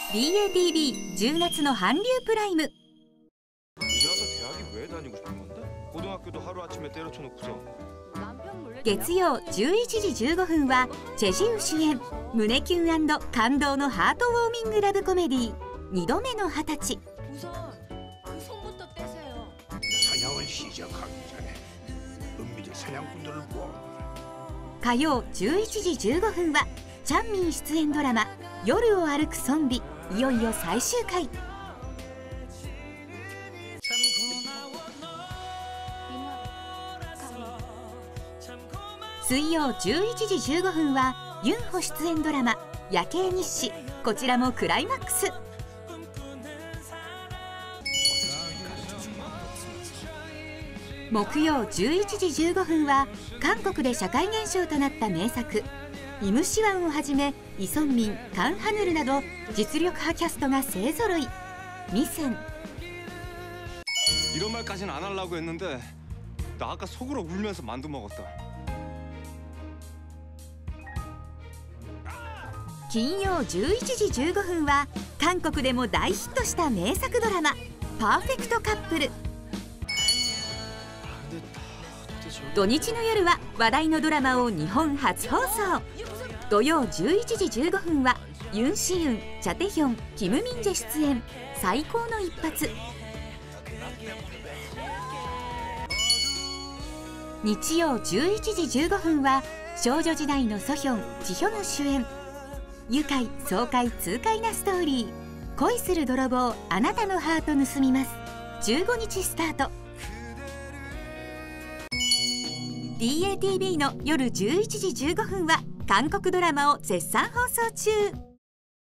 BATV10 月の韓流プライム。 月曜11時15分はチェジウ主演胸キュン&感動のハートウォーミングラブコメディ2度目の20歳。火曜11時15分はチャンミン出演ドラマ「夜を歩くゾンビ」いよいよ最終回。水曜11時15分はユンホ出演ドラマ「夜景日誌」、こちらもクライマックス。木曜11時15分は韓国で社会現象となった名作「イムシワン」をはじめイ・ソンミン、カン・ハヌルなど実力派キャストが勢ぞろい。ミセン。 이런 말까지는 안 하려고 했는데 나 아까 속으로 울면서 만두 먹었다. 金曜11時15分は韓国でも大ヒットした名作ドラマ「パーフェクトカップル」。土日の夜は話題のドラマを日本初放送。土曜11時15分はユン・シユン、チャテヒョン、キム・ミンジェ出演「最高の一発」。日曜11時15分は少女時代のソヒョン、ジヒョヌ主演愉快爽快痛快なストーリー「恋する泥棒あなたのハート盗みます」15日スタート。 DATV の夜11時15分は韓国ドラマを絶賛放送中。